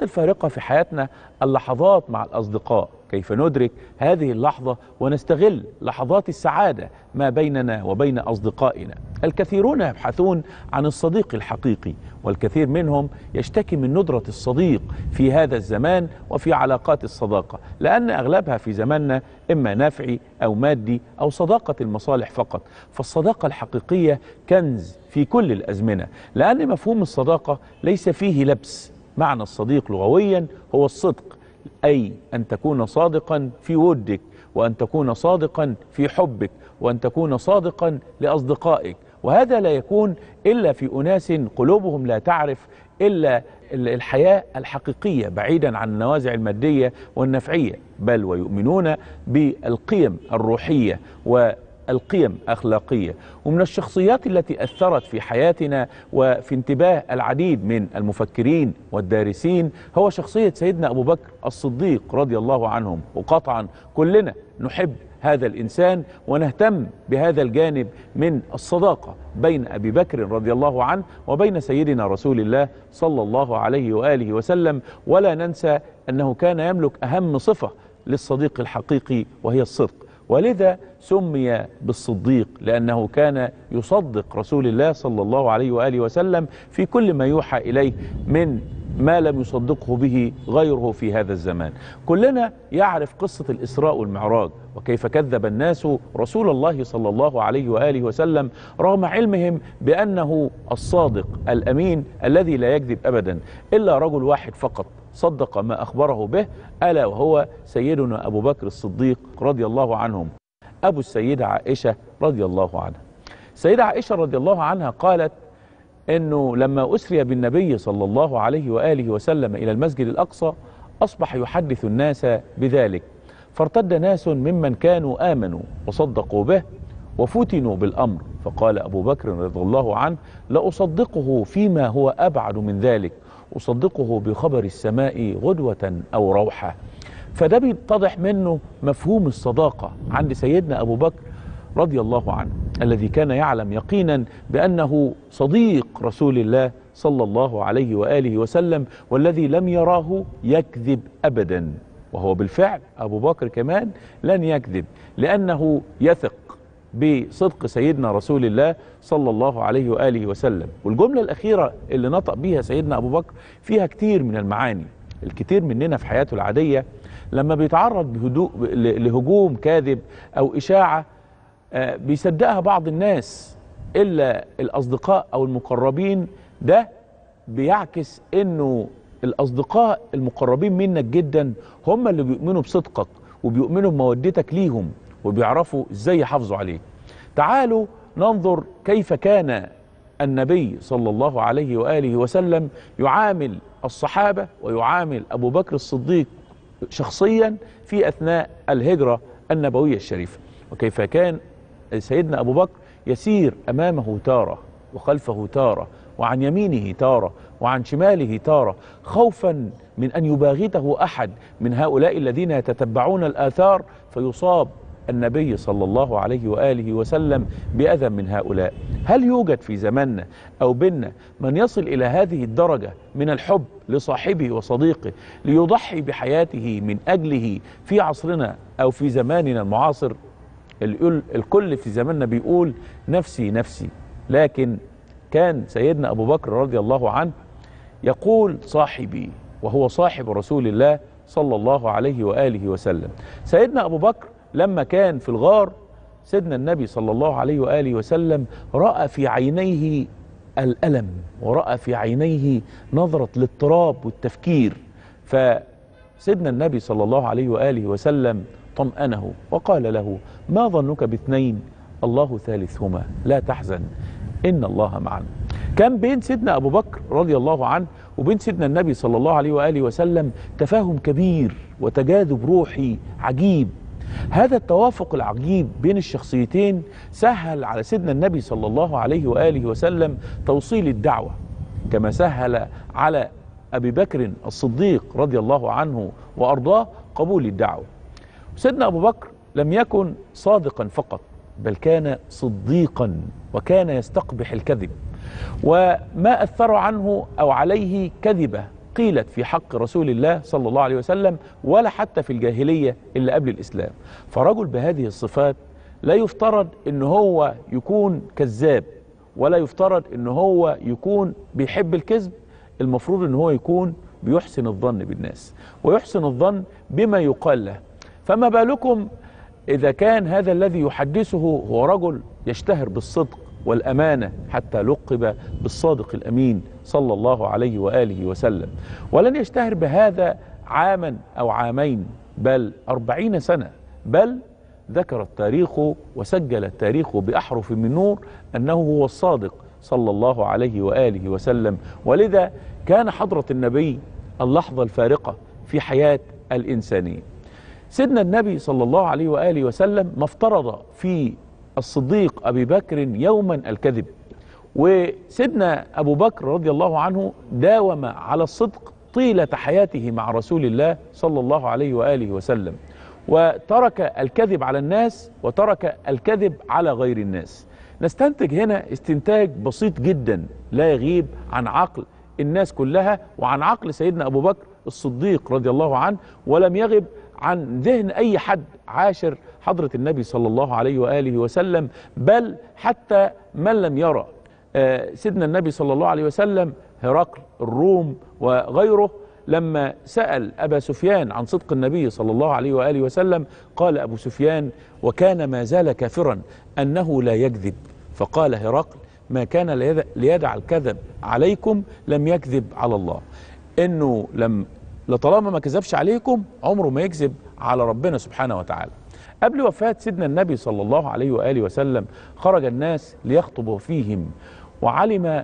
الفارقة في حياتنا اللحظات مع الأصدقاء، كيف ندرك هذه اللحظة ونستغل لحظات السعادة ما بيننا وبين أصدقائنا. الكثيرون يبحثون عن الصديق الحقيقي، والكثير منهم يشتكي من ندرة الصديق في هذا الزمان وفي علاقات الصداقة، لأن أغلبها في زماننا إما نافعي أو مادي أو صداقة المصالح فقط. فالصداقة الحقيقية كنز في كل الأزمنة، لأن مفهوم الصداقة ليس فيه لبس. معنى الصديق لغويا هو الصدق، أي أن تكون صادقا في ودك، وأن تكون صادقا في حبك، وأن تكون صادقا لأصدقائك. وهذا لا يكون إلا في أناس قلوبهم لا تعرف إلا الحياة الحقيقية بعيدا عن النوازع المادية والنفعية، بل ويؤمنون بالقيم الروحية والقيم الأخلاقية. ومن الشخصيات التي أثرت في حياتنا وفي انتباه العديد من المفكرين والدارسين هو شخصية سيدنا أبو بكر الصديق رضي الله عنهم. وقطعا كلنا نحب هذا الإنسان ونهتم بهذا الجانب من الصداقة بين أبي بكر رضي الله عنه وبين سيدنا رسول الله صلى الله عليه وآله وسلم. ولا ننسى أنه كان يملك أهم صفة للصديق الحقيقي وهي الصدق، ولذا سمي بالصديق لأنه كان يصدق رسول الله صلى الله عليه وآله وسلم في كل ما يوحى إليه من ما لم يصدقه به غيره في هذا الزمان. كلنا يعرف قصة الإسراء والمعراج وكيف كذب الناس رسول الله صلى الله عليه وآله وسلم رغم علمهم بأنه الصادق الأمين الذي لا يكذب أبدا، إلا رجل واحد فقط صدق ما أخبره به، ألا وهو سيدنا أبو بكر الصديق رضي الله عنهم، أبو السيدة عائشة رضي الله عنها. السيدة عائشة رضي الله عنها قالت أنه لما أسري بالنبي صلى الله عليه وآله وسلم إلى المسجد الأقصى أصبح يحدث الناس بذلك، فارتد ناس ممن كانوا آمنوا وصدقوا به وفتنوا بالأمر، فقال أبو بكر رضي الله عنه لأصدقه فيما هو أبعد من ذلك، أصدقه بخبر السماء غدوة أو روحة. فده بيتضح منه مفهوم الصداقة عند سيدنا أبو بكر رضي الله عنه، الذي كان يعلم يقينا بأنه صديق رسول الله صلى الله عليه وآله وسلم، والذي لم يراه يكذب أبدا. وهو بالفعل أبو بكر كمان لن يكذب، لأنه يثق بصدق سيدنا رسول الله صلى الله عليه وآله وسلم. والجملة الأخيرة اللي نطق بيها سيدنا أبو بكر فيها كتير من المعاني. الكثير مننا في حياته العادية لما بيتعرض بهدوء لهجوم كاذب أو إشاعة بيصدقها بعض الناس إلا الأصدقاء أو المقربين. ده بيعكس إنه الأصدقاء المقربين منك جدا هم اللي بيؤمنوا بصدقك وبيؤمنوا بمودتك ليهم وبيعرفوا إزاي يحافظوا عليك. تعالوا ننظر كيف كان النبي صلى الله عليه وآله وسلم يعامل الصحابة ويعامل أبو بكر الصديق شخصيا في أثناء الهجرة النبوية الشريفة، وكيف كان سيدنا أبو بكر يسير أمامه تارة وخلفه تارة وعن يمينه تارة وعن شماله تارة، خوفا من أن يباغته أحد من هؤلاء الذين يتتبعون الآثار فيصاب النبي صلى الله عليه وآله وسلم بأذى من هؤلاء. هل يوجد في زماننا أو بيننا من يصل إلى هذه الدرجة من الحب لصاحبه وصديقه ليضحي بحياته من أجله في عصرنا أو في زماننا المعاصر؟ الكل في زماننا بيقول نفسي نفسي، لكن كان سيدنا أبو بكر رضي الله عنه يقول صاحبي، وهو صاحب رسول الله صلى الله عليه وآله وسلم. سيدنا أبو بكر لما كان في الغار سيدنا النبي صلى الله عليه وآله وسلم رأى في عينيه الألم ورأى في عينيه نظرة الاضطراب والتفكير، فسيدنا النبي صلى الله عليه وآله وسلم طمأنه وقال له ما ظنك باثنين الله ثالثهما لا تحزن إن الله معنا. كان بين سيدنا أبو بكر رضي الله عنه وبين سيدنا النبي صلى الله عليه وآله وسلم تفاهم كبير وتجاذب روحي عجيب. هذا التوافق العجيب بين الشخصيتين سهل على سيدنا النبي صلى الله عليه وآله وسلم توصيل الدعوة، كما سهل على أبي بكر الصديق رضي الله عنه وأرضاه قبول الدعوة. سيدنا أبو بكر لم يكن صادقا فقط، بل كان صديقا وكان يستقبح الكذب، وما أثر عنه أو عليه كذبة قيلت في حق رسول الله صلى الله عليه وسلم ولا حتى في الجاهلية اللي قبل الإسلام. فرجل بهذه الصفات لا يفترض ان هو يكون كذاب، ولا يفترض ان هو يكون بيحب الكذب. المفروض ان هو يكون بيحسن الظن بالناس ويحسن الظن بما يقال له. فما بالكم إذا كان هذا الذي يحدثه هو رجل يشتهر بالصدق والأمانة، حتى لقب بالصادق الأمين صلى الله عليه وآله وسلم. ولن يشتهر بهذا عاما أو عامين، بل 40 سنة. بل ذكر التاريخ وسجل التاريخ بأحرف من نور أنه هو الصادق صلى الله عليه وآله وسلم. ولذا كان حضرة النبي اللحظة الفارقة في حياة الإنسانية. سيدنا النبي صلى الله عليه وآله وسلم ما افترض في الصديق أبي بكر يوما الكذب، وسيدنا أبو بكر رضي الله عنه داوم على الصدق طيلة حياته مع رسول الله صلى الله عليه وآله وسلم، وترك الكذب على الناس وترك الكذب على غير الناس. نستنتج هنا استنتاج بسيط جدا لا يغيب عن عقل الناس كلها وعن عقل سيدنا أبو بكر الصديق رضي الله عنه، ولم يغب عن ذهن أي حد عاشر حضرة النبي صلى الله عليه وآله وسلم، بل حتى من لم يرى سيدنا النبي صلى الله عليه وسلم. هرقل الروم وغيره لما سأل أبا سفيان عن صدق النبي صلى الله عليه وآله وسلم، قال أبو سفيان وكان ما زال كافرا أنه لا يكذب. فقال هرقل ما كان ليدع الكذب عليكم لم يكذب على الله، إنه لطالما ما كذبش عليكم عمره ما يكذب على ربنا سبحانه وتعالى. قبل وفاة سيدنا النبي صلى الله عليه وآله وسلم خرج الناس ليخطب فيهم، وعلم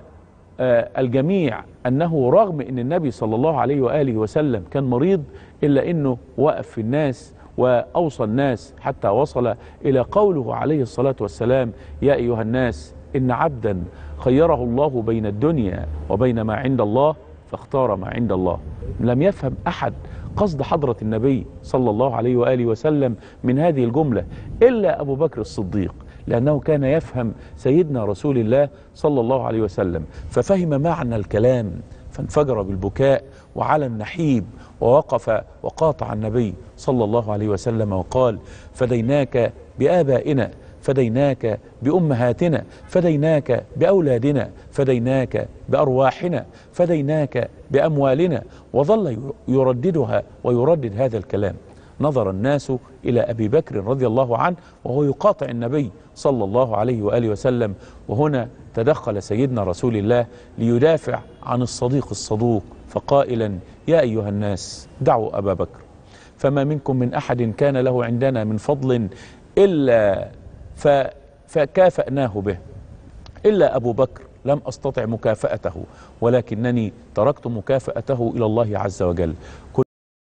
الجميع أنه رغم أن النبي صلى الله عليه وآله وسلم كان مريض، إلا أنه وقف في الناس وأوصى الناس حتى وصل إلى قوله عليه الصلاة والسلام يا أيها الناس إن عبدا خيره الله بين الدنيا وبين ما عند الله فاختار ما عند الله. لم يفهم أحد قصد حضرة النبي صلى الله عليه وآله وسلم من هذه الجملة إلا أبو بكر الصديق، لأنه كان يفهم سيدنا رسول الله صلى الله عليه وسلم، ففهم معنى الكلام فانفجر بالبكاء وعلى النحيب، ووقف وقاطع النبي صلى الله عليه وسلم وقال فديناك بآبائنا، فديناك بأمهاتنا، فديناك بأولادنا، فديناك بأرواحنا، فديناك بأموالنا. وظل يرددها ويردد هذا الكلام. نظر الناس إلى أبي بكر رضي الله عنه وهو يقاطع النبي صلى الله عليه وآله وسلم، وهنا تدخل سيدنا رسول الله ليدافع عن الصديق الصدوق فقائلا يا أيها الناس دعوا أبا بكر فما منكم من أحد كان له عندنا من فضل إلا فكافأناه به، إلا أبو بكر لم أستطع مكافأته، ولكنني تركت مكافأته إلى الله عز وجل.